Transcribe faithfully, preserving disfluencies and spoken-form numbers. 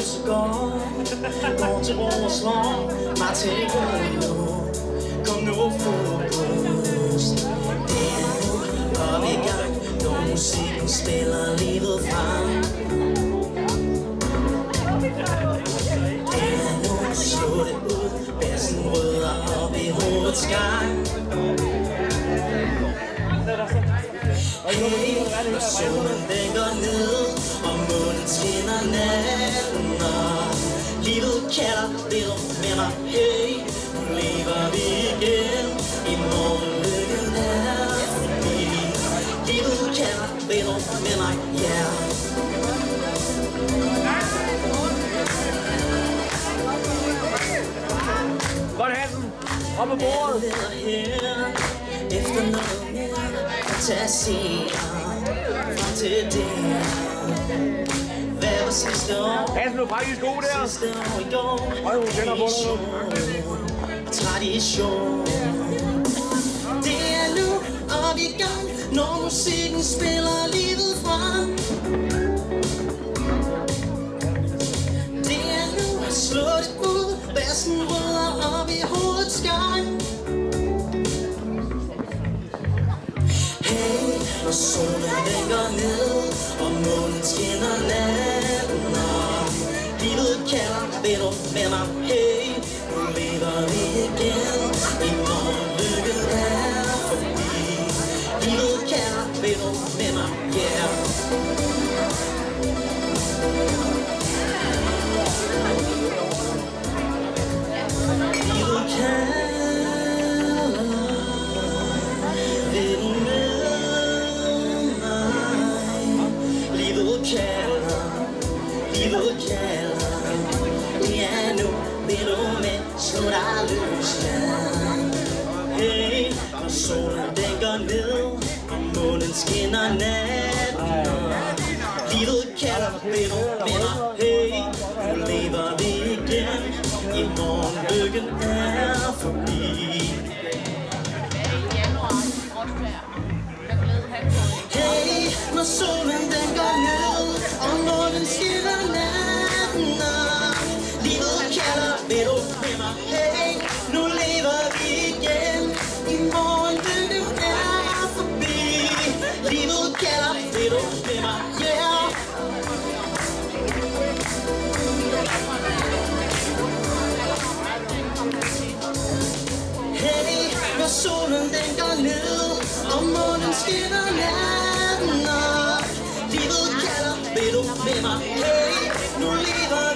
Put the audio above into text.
så godt. Går til ro og slår mig til gode. Kom nu fokus. Det er nu, og vi er gang. Når musikken spiller livet frem. Det er nu, slå det ud. Bassen rødder op i hovedets gang. Hey, når solen den går ned, og månen skinner natten, og livet kalder, vil du med mig? Hey, nu lever vi igen, i morgen lykken er forbi. Livet kalder, vil du med mig? Ja. Godt hatten! Op på bordet! Efter noget mere fantasien frem til det. Hvad var sidste år? Hatten, du brækker i sko der! Sidste år i går. Øj, hun tænder på dig. Tradition. Det er nu, og vi er i gang, når musikken spiller livet frem. Det er nu, slå det ud, bassen rødder op i hovedets gang. Når solen den går ned, og månen skinner natten, og livet kalder, vil du med mig? Hey, nu lever vi igen, i morgen lykken er forbi. Livet kalder, vil du med mig? Yeah. Livet kalder, vil du med? Livet kalder, ja nu vil du med, slå dig løs, ja. Hey, når solen den går ned, og månen skinner natten, livet kalder, vil du med mig? Hey, nu lever vi igen, i morgen lykken er forbi. Hey, når solen den går ned, og månen skinner natten, og livet kalder, vil du med mig? Hey, nu lever vi igen, i morgen lykken er forbi. Livet kalder, vil du med mig? Yeah. Hey, når solen den går ned, og månen skinner natten, og livet kalder, vil du med mig? Hey, nu lever